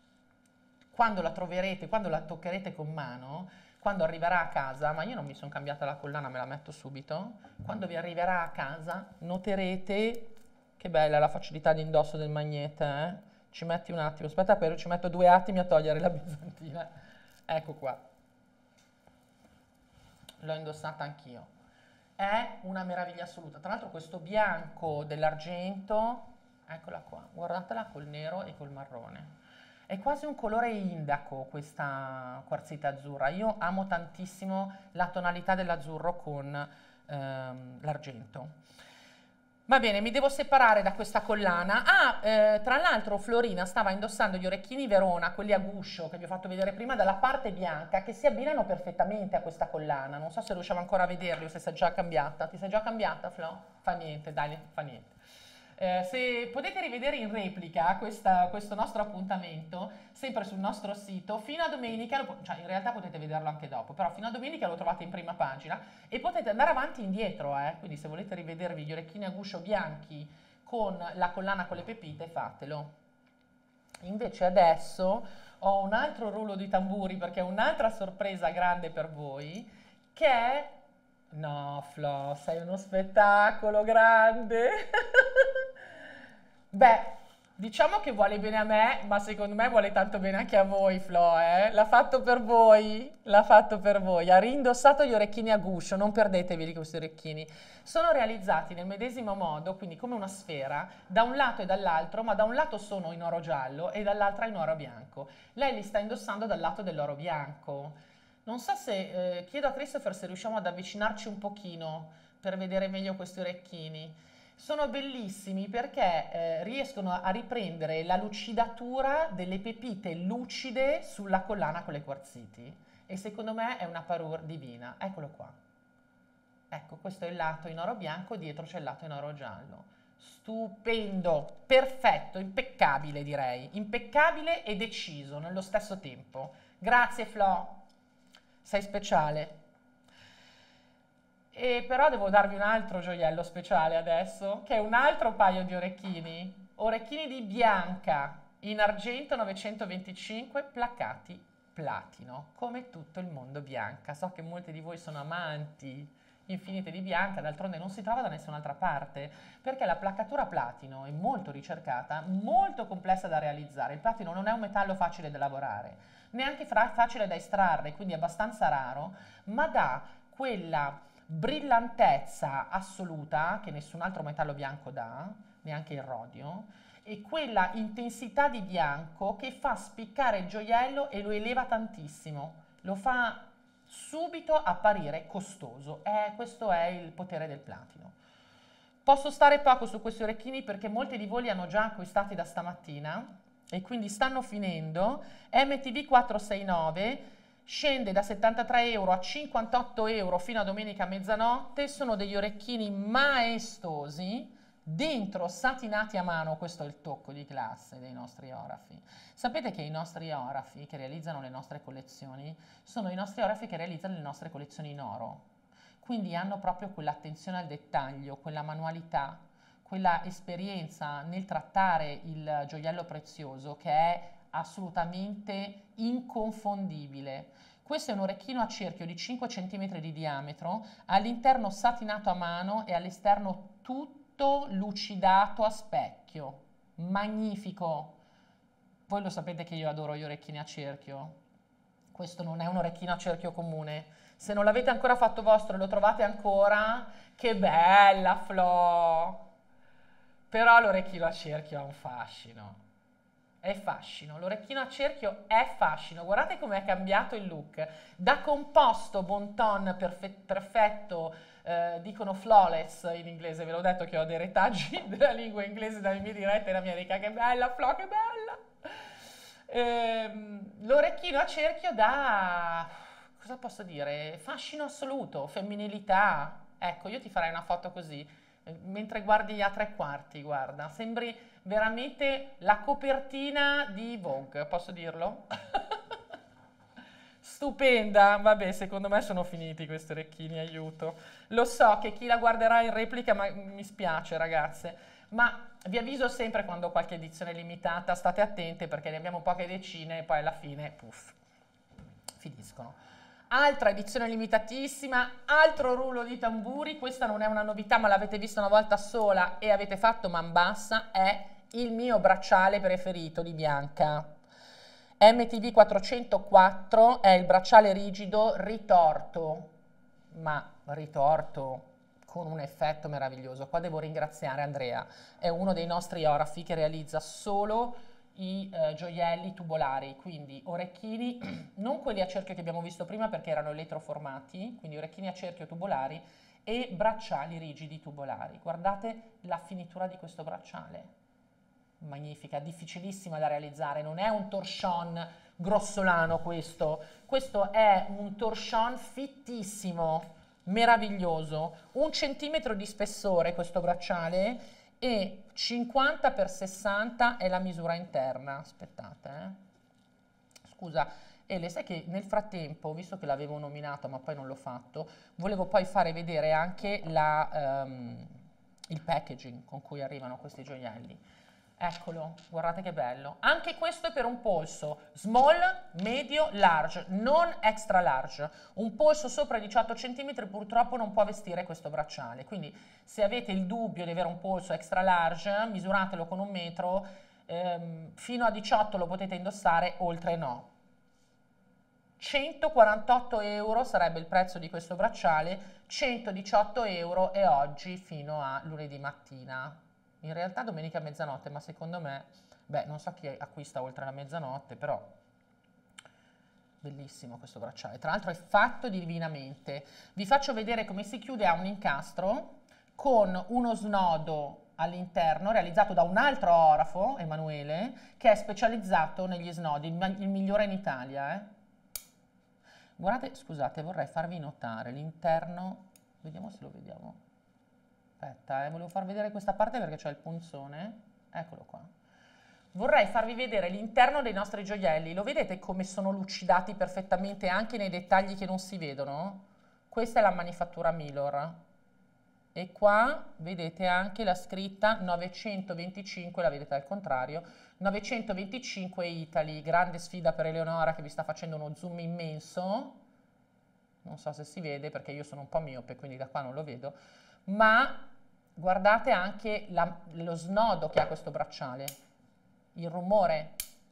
Quando la troverete, quando la toccherete con mano, quando arriverà a casa, ma io non mi sono cambiata la collana, me la metto subito, quando vi arriverà a casa noterete che bella la facilità di indosso del magnete, eh? Ci metti un attimo, aspetta però ci metto due attimi a togliere la bizantina, ecco qua, l'ho indossata anch'io. è una meraviglia assoluta. Tra l'altro questo bianco dell'argento, eccola qua, guardatela col nero e col marrone. È quasi un colore indaco questa quarzita azzurra. Io amo tantissimo la tonalità dell'azzurro con ehm, l'argento. Va bene, mi devo separare da questa collana. Ah, eh, tra l'altro Florina stava indossando gli orecchini Verona, quelli a guscio che vi ho fatto vedere prima, dalla parte bianca, che si abbinano perfettamente a questa collana. Non so se riusciamo ancora a vederli o se si è già cambiata. Ti sei già cambiata, Flo? Fa niente, dai, fa niente. Eh, se potete rivedere in replica questa, questo nostro appuntamento, sempre sul nostro sito, fino a domenica, lo, cioè in realtà potete vederlo anche dopo, però fino a domenica lo trovate in prima pagina e potete andare avanti e indietro, eh? Quindi se volete rivedervi gli orecchini a guscio bianchi con la collana con le pepite, fatelo. Invece adesso ho un altro rullo di tamburi perché è un'altra sorpresa grande per voi, che è... No, Flo, sei uno spettacolo grande! Beh, diciamo che vuole bene a me, ma secondo me vuole tanto bene anche a voi, Flo, eh? L'ha fatto per voi, l'ha fatto per voi. Ha rindossato gli orecchini a guscio, non perdetevi questi orecchini. Sono realizzati nel medesimo modo, quindi come una sfera, da un lato e dall'altro, ma da un lato sono in oro giallo e dall'altra in oro bianco. Lei li sta indossando dal lato dell'oro bianco. Non so se, eh, chiedo a Christopher se riusciamo ad avvicinarci un pochino per vedere meglio questi orecchini. Sono bellissimi perché eh, riescono a riprendere la lucidatura delle pepite lucide sulla collana con le quarziti e secondo me è una parure divina. Eccolo qua. Ecco, questo è il lato in oro bianco, dietro c'è il lato in oro giallo. Stupendo, perfetto, impeccabile direi, impeccabile e deciso nello stesso tempo. Grazie Flo, sei speciale. E però devo darvi un altro gioiello speciale adesso, che è un altro paio di orecchini, orecchini di bianca in argento novecentoventicinque placcati platino, come tutto il mondo bianca. So che molti di voi sono amanti infinite di bianca, d'altronde non si trova da nessun'altra parte, perché la placcatura platino è molto ricercata, molto complessa da realizzare. Il platino non è un metallo facile da lavorare, neanche facile da estrarre, quindi è abbastanza raro, ma dà quella brillantezza assoluta che nessun altro metallo bianco dà, neanche il rodio, e quella intensità di bianco che fa spiccare il gioiello e lo eleva tantissimo, lo fa subito apparire costoso. Eh, questo è il potere del platino. Posso stare poco su questi orecchini perché molti di voi li hanno già acquistati da stamattina e quindi stanno finendo. M T V quattrocentosessantanove scende da settantatré euro a cinquantotto euro fino a domenica a mezzanotte. Sono degli orecchini maestosi, dentro satinati a mano. Questo è il tocco di classe dei nostri orafi. Sapete che i nostri orafi che realizzano le nostre collezioni sono i nostri orafi che realizzano le nostre collezioni in oro, quindi hanno proprio quell'attenzione al dettaglio, quella manualità, quella esperienza nel trattare il gioiello prezioso che è assolutamente inconfondibile. Questo è un orecchino a cerchio di cinque centimetri di diametro, all'interno satinato a mano e all'esterno tutto lucidato a specchio. Magnifico! Voi lo sapete che io adoro gli orecchini a cerchio. Questo non è un orecchino a cerchio comune. Se non l'avete ancora fatto vostro e lo trovate ancora, che bella Flo! Però l'orecchino a cerchio ha un fascino. È fascino, l'orecchino a cerchio è fascino. Guardate come è cambiato il look. Da composto bon ton perfe perfetto, eh, dicono flawless in inglese, ve l'ho detto che ho dei retaggi della lingua inglese dalle mie dirette in America. Che bella Flo, che bella! Ehm, l'orecchino a cerchio dà, cosa posso dire, fascino assoluto, femminilità. Ecco, io ti farei una foto così mentre guardi a tre quarti, guarda, sembri veramente la copertina di Vogue, posso dirlo? Stupenda, vabbè, secondo me sono finiti questi orecchini, aiuto. Lo so che chi la guarderà in replica, ma mi spiace ragazze, ma vi avviso sempre quando ho qualche edizione limitata, state attente perché ne abbiamo poche decine e poi alla fine, puff, finiscono. Altra edizione limitatissima, altro rullo di tamburi, questa non è una novità ma l'avete vista una volta sola e avete fatto man bassa, è il mio bracciale preferito di Bianca. M T V quattrocentoquattro è il bracciale rigido ritorto, ma ritorto con un effetto meraviglioso. Qua devo ringraziare Andrea, è uno dei nostri orafi che realizza solo i eh, gioielli tubolari, quindi orecchini, non quelli a cerchio che abbiamo visto prima perché erano elettroformati, quindi orecchini a cerchio tubolari e bracciali rigidi tubolari. Guardate la finitura di questo bracciale, magnifica, difficilissima da realizzare, non è un torchon grossolano questo, questo è un torchon fittissimo, meraviglioso, un centimetro di spessore questo bracciale e cinquanta per sessanta è la misura interna. Aspettate, eh. Scusa, Ele, sai che nel frattempo, visto che l'avevo nominato ma poi non l'ho fatto, volevo poi fare vedere anche la, um, il packaging con cui arrivano questi gioielli. Eccolo, guardate che bello. Anche questo è per un polso small, medio, large, non extra large. Un polso sopra i diciotto centimetri purtroppo non può vestire questo bracciale. Quindi se avete il dubbio di avere un polso extra large, misuratelo con un metro, ehm, fino a diciotto lo potete indossare, oltre no. centoquarantotto euro sarebbe il prezzo di questo bracciale, centodiciotto euro e oggi fino a lunedì mattina. In realtà domenica a mezzanotte, ma secondo me, beh, non so chi acquista oltre la mezzanotte, però bellissimo questo bracciale. Tra l'altro è fatto divinamente. Vi faccio vedere come si chiude a un incastro con uno snodo all'interno realizzato da un altro orafo, Emanuele, che è specializzato negli snodi, il migliore in Italia. Eh. Guardate, scusate, vorrei farvi notare l'interno, vediamo se lo vediamo. Aspetta, eh, volevo far vedere questa parte perché c'è il punzone, eccolo qua. Vorrei farvi vedere l'interno dei nostri gioielli, lo vedete come sono lucidati perfettamente anche nei dettagli che non si vedono? Questa è la manifattura Milor e qua vedete anche la scritta novecentoventicinque, la vedete al contrario, novecentoventicinque Italy, grande sfida per Eleonora che vi sta facendo uno zoom immenso, non so se si vede perché io sono un po' miope quindi da qua non lo vedo, ma guardate anche la, lo snodo che ha questo bracciale, il rumore,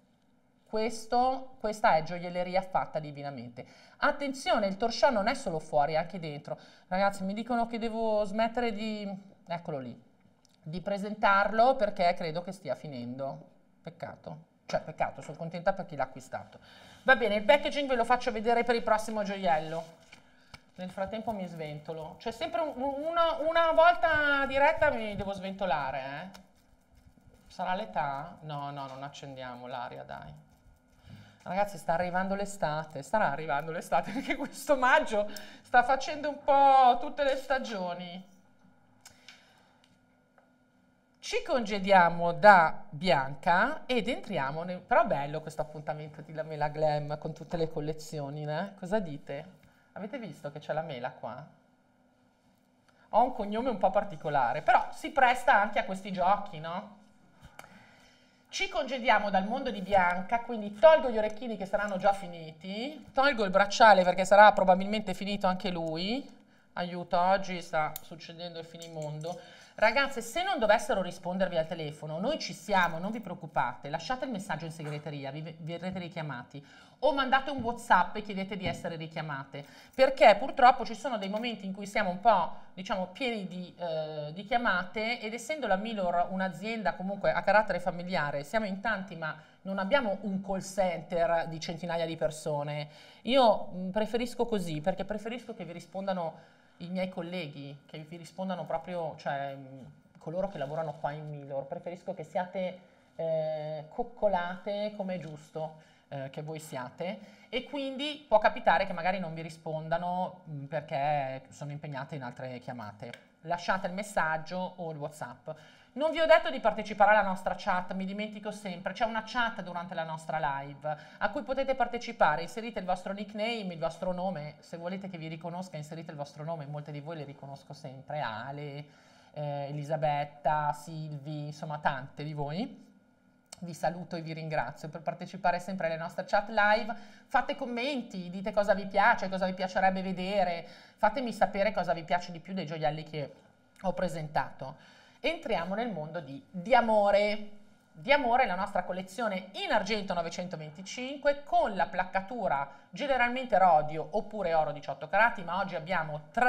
questo, questa è gioielleria fatta divinamente. Attenzione, il torchon non è solo fuori, è anche dentro. Ragazzi, mi dicono che devo smettere di, eccolo lì, di presentarlo perché credo che stia finendo. Peccato, cioè peccato, sono contenta per chi l'ha acquistato. Va bene, il packaging ve lo faccio vedere per il prossimo gioiello. Nel frattempo mi sventolo. C'è sempre un, una, una volta diretta mi devo sventolare, eh? Sarà l'età? No, no, non accendiamo l'aria, dai. Ragazzi, sta arrivando l'estate, starà arrivando l'estate, perché questo maggio sta facendo un po' tutte le stagioni. Ci congediamo da Bianca ed entriamo, nel, però bello questo appuntamento di La Mela Glam con tutte le collezioni, né? Cosa dite? Avete visto che c'è la mela qua? Ho un cognome un po' particolare, però si presta anche a questi giochi, no? Ci congediamo dal mondo di Bianca, quindi tolgo gli orecchini che saranno già finiti, tolgo il bracciale perché sarà probabilmente finito anche lui. Aiuto, oggi sta succedendo il finimondo. Ragazze, se non dovessero rispondervi al telefono, noi ci siamo, non vi preoccupate, lasciate il messaggio in segreteria, vi, vi verrete richiamati, o mandate un WhatsApp e chiedete di essere richiamate, perché purtroppo ci sono dei momenti in cui siamo un po', diciamo, pieni di, eh, di chiamate ed essendo la Milor un'azienda comunque a carattere familiare, siamo in tanti ma non abbiamo un call center di centinaia di persone. Io mh, preferisco così, perché preferisco che vi rispondano i miei colleghi, che vi rispondano proprio, cioè mh, coloro che lavorano qua in Milor. Preferisco che siate eh, coccolate come è giusto eh, che voi siate, e quindi può capitare che magari non vi rispondano mh, perché sono impegnate in altre chiamate. Lasciate il messaggio o il WhatsApp. Non vi ho detto di partecipare alla nostra chat, mi dimentico sempre, c'è una chat durante la nostra live a cui potete partecipare, inserite il vostro nickname, il vostro nome, se volete che vi riconosca inserite il vostro nome, molte di voi le riconosco sempre, Ale, eh, Elisabetta, Silvi, insomma tante di voi. Vi saluto e vi ringrazio per partecipare sempre alle nostre chat live, fate commenti, dite cosa vi piace, cosa vi piacerebbe vedere, fatemi sapere cosa vi piace di più dei gioielli che ho presentato. Entriamo nel mondo di Diamore. Diamore è la nostra collezione in argento novecentoventicinque con la placcatura generalmente rodio oppure oro diciotto carati, ma oggi abbiamo tre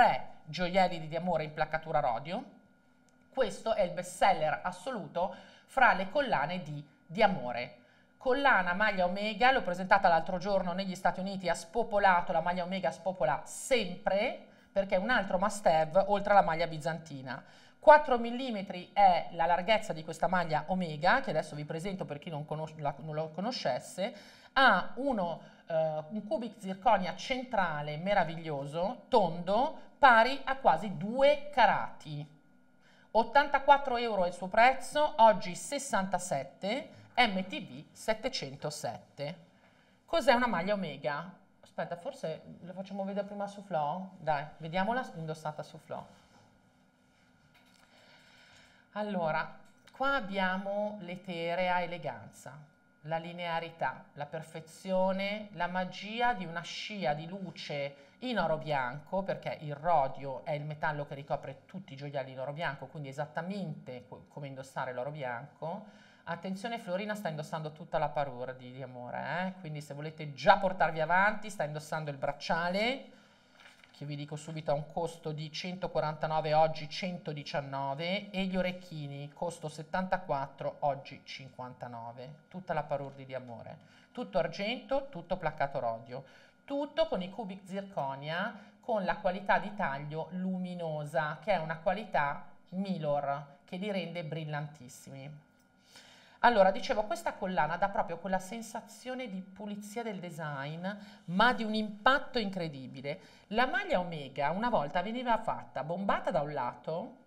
gioielli di amore in placcatura rodio. Questo è il best seller assoluto fra le collane di, di amore. Collana maglia Omega, l'ho presentata l'altro giorno negli Stati Uniti, ha spopolato, la maglia Omega spopola sempre, perché è un altro must have oltre alla maglia bizantina. quattro millimetri è la larghezza di questa maglia Omega, che adesso vi presento per chi non, la, non lo conoscesse. Ha uno, uh, un cubic zirconia centrale meraviglioso, tondo, pari a quasi due carati. ottantaquattro euro è il suo prezzo, oggi sessantasette, M T V settecentosette. Cos'è una maglia Omega? Aspetta, forse lo facciamo vedere prima su Flow? Dai, vediamola indossata su Flow. Allora, qua abbiamo l'eterea eleganza, la linearità, la perfezione, la magia di una scia di luce in oro bianco, perché il rodio è il metallo che ricopre tutti i gioielli in oro bianco, quindi esattamente come indossare l'oro bianco. Attenzione, Florina sta indossando tutta la parure di, di amore, eh? Quindi se volete già portarvi avanti, sta indossando il bracciale, che vi dico subito ha un costo di centoquarantanove, oggi centodiciannove, e gli orecchini, costo settantaquattro, oggi cinquantanove. Tutta la parure di amore. Tutto argento, tutto placcato rodio. Tutto con i cubic zirconia, con la qualità di taglio luminosa, che è una qualità Milor, che li rende brillantissimi. Allora, dicevo, questa collana dà proprio quella sensazione di pulizia del design, ma di un impatto incredibile. La maglia Omega una volta veniva fatta bombata da un lato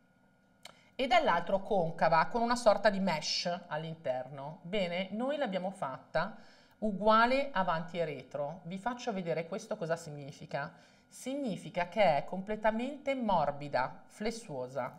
e dall'altro concava, con una sorta di mesh all'interno. Bene, noi l'abbiamo fatta uguale avanti e retro. Vi faccio vedere questo cosa significa. Significa che è completamente morbida, flessuosa.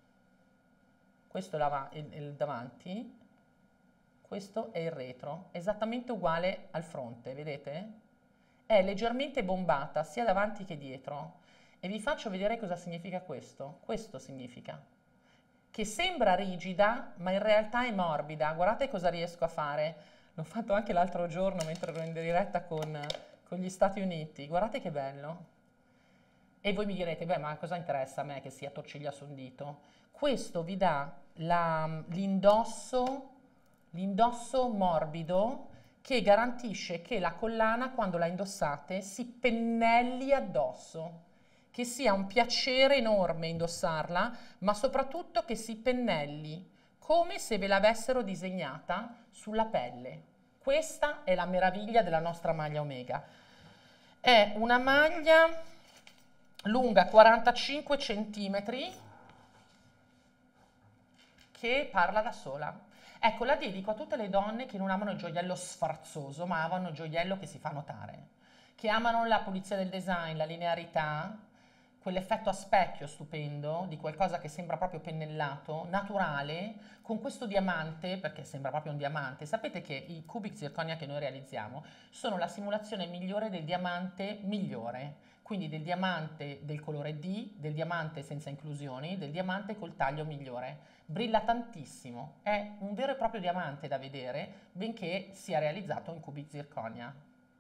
Questo è il davanti. Questo è il retro, esattamente uguale al fronte, vedete? È leggermente bombata sia davanti che dietro. E vi faccio vedere cosa significa questo. Questo significa che sembra rigida, ma in realtà è morbida. Guardate cosa riesco a fare. L'ho fatto anche l'altro giorno mentre ero in diretta con, con gli Stati Uniti. Guardate che bello. E voi mi direte, beh, ma cosa interessa a me che sia torciglia su un dito? Questo vi dà l'indosso... L'indosso morbido che garantisce che la collana, quando la indossate, si pennelli addosso, che sia un piacere enorme indossarla, ma soprattutto che si pennelli, come se ve l'avessero disegnata sulla pelle. Questa è la meraviglia della nostra maglia Omega. È una maglia lunga quarantacinque centimetri che parla da sola. Ecco, la dedico a tutte le donne che non amano il gioiello sfarzoso, ma amano il gioiello che si fa notare, che amano la pulizia del design, la linearità, quell'effetto a specchio stupendo, di qualcosa che sembra proprio pennellato, naturale, con questo diamante, perché sembra proprio un diamante. Sapete che i cubic zirconia che noi realizziamo sono la simulazione migliore del diamante migliore, quindi del diamante del colore D, del diamante senza inclusioni, del diamante col taglio migliore. Brilla tantissimo, è un vero e proprio diamante da vedere, benché sia realizzato in cubic zirconia.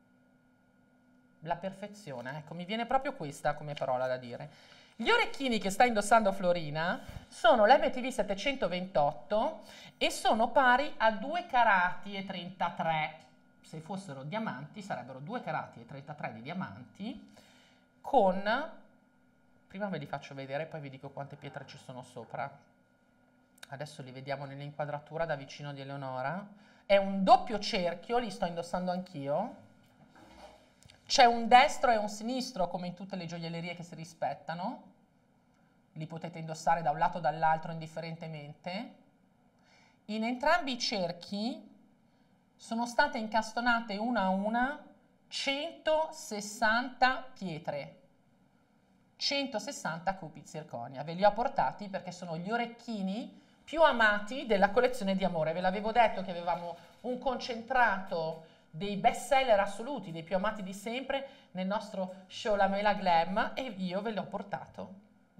La perfezione, ecco, mi viene proprio questa come parola da dire. Gli orecchini che sta indossando Florina sono l'M T V settecentoventotto e sono pari a due carati e trentatré. Se fossero diamanti sarebbero due carati e trentatré di diamanti, con, prima ve li faccio vedere, poi vi dico quante pietre ci sono sopra. Adesso li vediamo nell'inquadratura da vicino di Eleonora. È un doppio cerchio, li sto indossando anch'io. C'è un destro e un sinistro, come in tutte le gioiellerie che si rispettano. Li potete indossare da un lato o dall'altro indifferentemente. In entrambi i cerchi sono state incastonate una a una centosessanta pietre. centosessanta cubi zirconia. Ve li ho portati perché sono gli orecchini più amati della collezione di amore. Ve l'avevo detto che avevamo un concentrato dei best seller assoluti, dei più amati di sempre nel nostro show La Mela Glam, e io ve l'ho portato.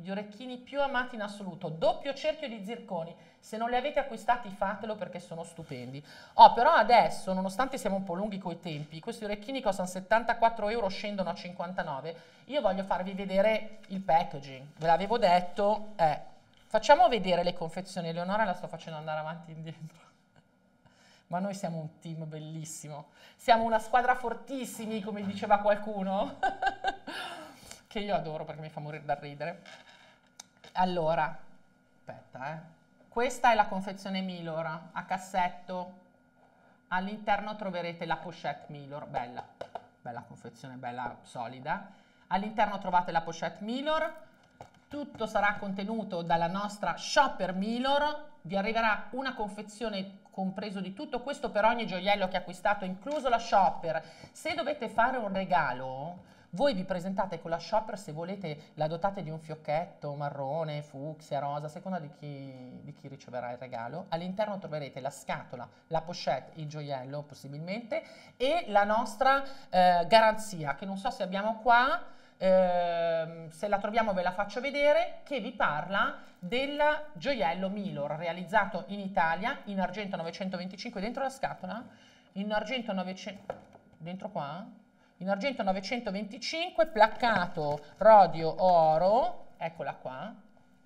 gli orecchini più amati in assoluto, doppio cerchio di zirconi. Se non li avete acquistati fatelo perché sono stupendi. Oh, però adesso, nonostante siamo un po' lunghi coi tempi, questi orecchini costano settantaquattro euro, scendono a cinquantanove. Io voglio farvi vedere il packaging, ve l'avevo detto. Eh, facciamo vedere le confezioni. Eleonora la sto facendo andare avanti e indietro. Ma noi siamo un team bellissimo. Siamo una squadra fortissimi, come diceva qualcuno. Che io adoro perché mi fa morire da ridere. Allora, aspetta, eh. Questa è la confezione Milor a cassetto. All'interno troverete la pochette Milor, bella, bella confezione, bella solida. All'interno trovate la pochette Milor. Tutto sarà contenuto dalla nostra shopper Milor. Vi arriverà una confezione compreso di tutto questo per ogni gioiello che acquistate, incluso la shopper. Se dovete fare un regalo, voi vi presentate con la shopper, se volete la dotate di un fiocchetto marrone, fucsia, rosa, a seconda di chi, di chi riceverà il regalo. All'interno troverete la scatola, la pochette, il gioiello possibilmente e la nostra eh, garanzia, che non so se abbiamo qua, eh, se la troviamo ve la faccio vedere, che vi parla del gioiello Milor, realizzato in Italia, in argento novecentoventicinque, dentro la scatola, in argento novecento, dentro qua? In argento novecentoventicinque, placcato rodio oro, eccola qua,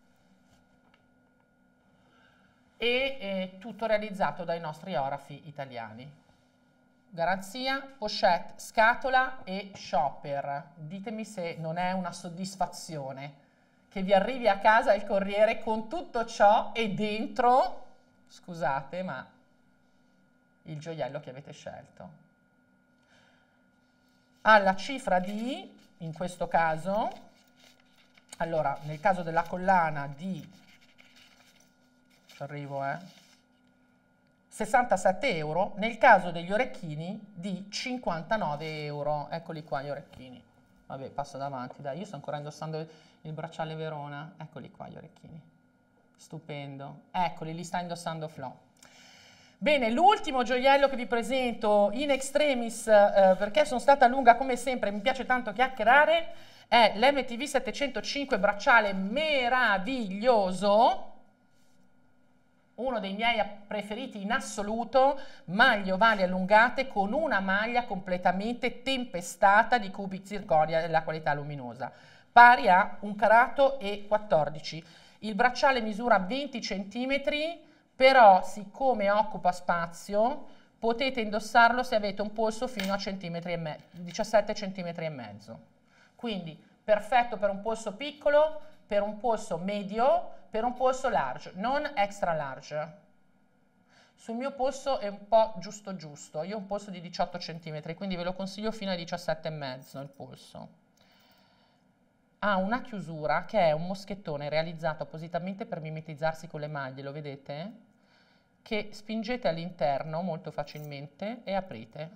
e eh, tutto realizzato dai nostri orafi italiani. Garanzia, pochette, scatola e shopper. Ditemi se non è una soddisfazione che vi arrivi a casa il corriere con tutto ciò e dentro, scusate, ma il gioiello che avete scelto. Alla cifra di, in questo caso, allora nel caso della collana di, ci arrivo eh, sessantasette euro, nel caso degli orecchini di cinquantanove euro, eccoli qua gli orecchini, vabbè passo davanti, dai, io sto ancora indossando il bracciale Verona, eccoli qua gli orecchini, stupendo, eccoli, li sta indossando Flo. Bene, l'ultimo gioiello che vi presento in extremis, eh, perché sono stata lunga come sempre, mi piace tanto chiacchierare, è l'M T V settecentocinque bracciale meraviglioso, uno dei miei preferiti in assoluto, maglie ovali allungate con una maglia completamente tempestata di cubi zirconia della qualità luminosa, pari a un carato e quattordici. Il bracciale misura venti centimetri, però siccome occupa spazio potete indossarlo se avete un polso fino a centimetri e me- diciassette centimetri e mezzo. Quindi perfetto per un polso piccolo, per un polso medio, per un polso large, non extra large. Sul mio polso è un po' giusto giusto, io ho un polso di diciotto centimetri, quindi ve lo consiglio fino ai diciassette e mezzo il polso. Ha una chiusura che è un moschettone realizzato appositamente per mimetizzarsi con le maglie, lo vedete? Che spingete all'interno molto facilmente e aprite.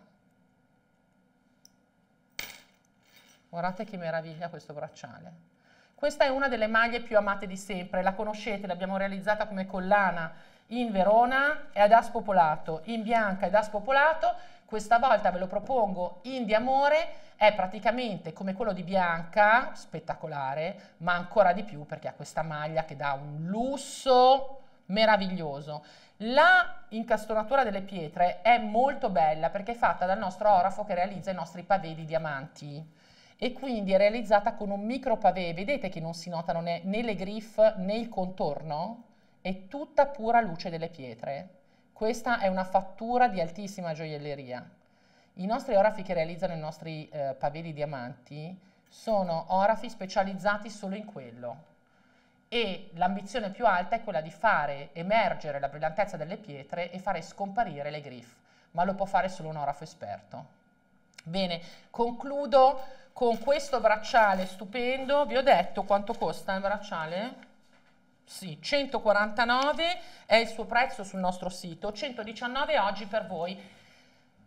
Guardate che meraviglia questo bracciale. Questa è una delle maglie più amate di sempre, la conoscete, l'abbiamo realizzata come collana in Verona e ad Aspopolato, in bianca ed Aspopolato. Questa volta ve lo propongo in Diamore, è praticamente come quello di bianca, spettacolare, ma ancora di più perché ha questa maglia che dà un lusso meraviglioso. La incastonatura delle pietre è molto bella perché è fatta dal nostro orafo che realizza i nostri pavé di diamanti e quindi è realizzata con un micro pavé. Vedete che non si notano né, né le griffe né il contorno? È tutta pura luce delle pietre. Questa è una fattura di altissima gioielleria. I nostri orafi che realizzano i nostri eh, pavé di diamanti sono orafi specializzati solo in quello. E l'ambizione più alta è quella di fare emergere la brillantezza delle pietre e fare scomparire le griffe, ma lo può fare solo un orafo esperto. Bene, concludo con questo bracciale stupendo. Vi ho detto quanto costa il bracciale? Sì, centoquarantanove è il suo prezzo sul nostro sito, centodiciannove oggi per voi.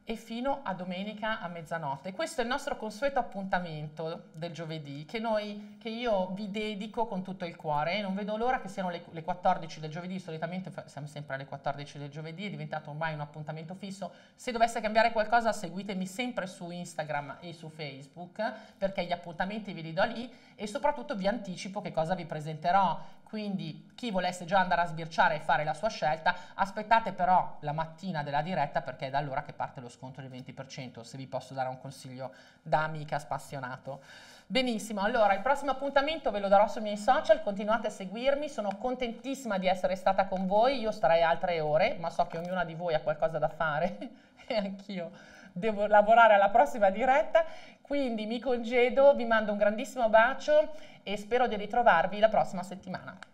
e fino a domenica a mezzanotte. Questo è il nostro consueto appuntamento del giovedì che, noi, che io vi dedico con tutto il cuore. Non vedo l'ora che siano le, le quattordici del giovedì, solitamente siamo sempre alle quattordici del giovedì, è diventato ormai un appuntamento fisso. Se dovesse cambiare qualcosa seguitemi sempre su Instagram e su Facebook, perché gli appuntamenti ve li do lì e soprattutto vi anticipo che cosa vi presenterò. Quindi chi volesse già andare a sbirciare e fare la sua scelta, aspettate però la mattina della diretta, perché è da allora che parte lo sconto del venti per cento, se vi posso dare un consiglio da amica spassionato. Benissimo, allora il prossimo appuntamento ve lo darò sui miei social, continuate a seguirmi, sono contentissima di essere stata con voi, io starei altre ore, ma so che ognuna di voi ha qualcosa da fare e anch'io devo lavorare alla prossima diretta, quindi mi congedo, vi mando un grandissimo bacio e spero di ritrovarvi la prossima settimana.